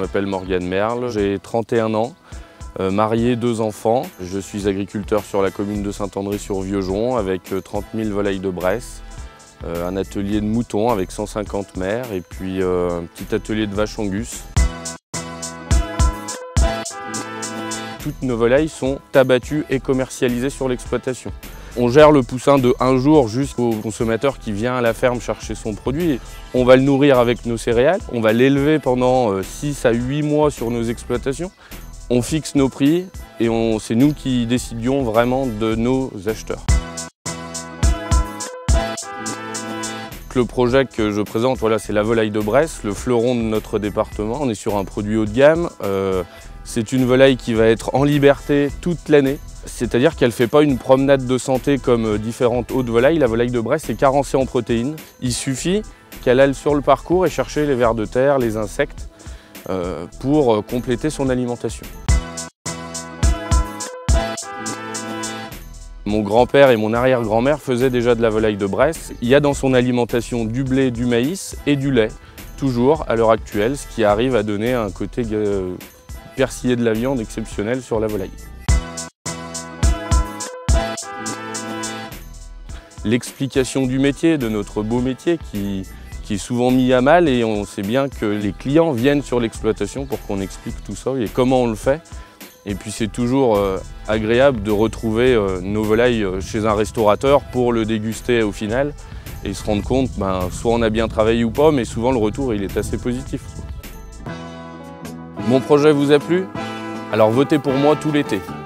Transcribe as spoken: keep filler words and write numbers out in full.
m'appelle Morgane Merle, j'ai trente et un ans, euh, marié, deux enfants. Je suis agriculteur sur la commune de Saint-André-sur-Vieuxjon avec trente mille volailles de Bresse, euh, un atelier de moutons avec cent cinquante mères et puis euh, un petit atelier de vaches Angus. Toutes nos volailles sont abattues et commercialisées sur l'exploitation. On gère le poussin de un jour jusqu'au consommateur qui vient à la ferme chercher son produit. On va le nourrir avec nos céréales, on va l'élever pendant six à huit mois sur nos exploitations. On fixe nos prix et c'est nous qui décidions vraiment de nos acheteurs. Le projet que je présente, voilà, c'est la volaille de Bresse, le fleuron de notre département. On est sur un produit haut de gamme. Euh, c'est une volaille qui va être en liberté toute l'année. C'est-à-dire qu'elle ne fait pas une promenade de santé comme différentes autres volailles. La volaille de Bresse est carencée en protéines. Il suffit qu'elle aille sur le parcours et chercher les vers de terre, les insectes, euh, pour compléter son alimentation. Mon grand-père et mon arrière-grand-mère faisaient déjà de la volaille de Bresse. Il y a dans son alimentation du blé, du maïs et du lait, toujours à l'heure actuelle, ce qui arrive à donner un côté euh, persillé de la viande exceptionnel sur la volaille. L'explication du métier, de notre beau métier qui, qui est souvent mis à mal, et on sait bien que les clients viennent sur l'exploitation pour qu'on explique tout ça et comment on le fait. Et puis c'est toujours euh, agréable de retrouver euh, nos volailles chez un restaurateur pour le déguster au final et se rendre compte, ben, soit on a bien travaillé ou pas, mais souvent le retour il est assez positif. Mon projet vous a plu? Alors votez pour moi tout l'été.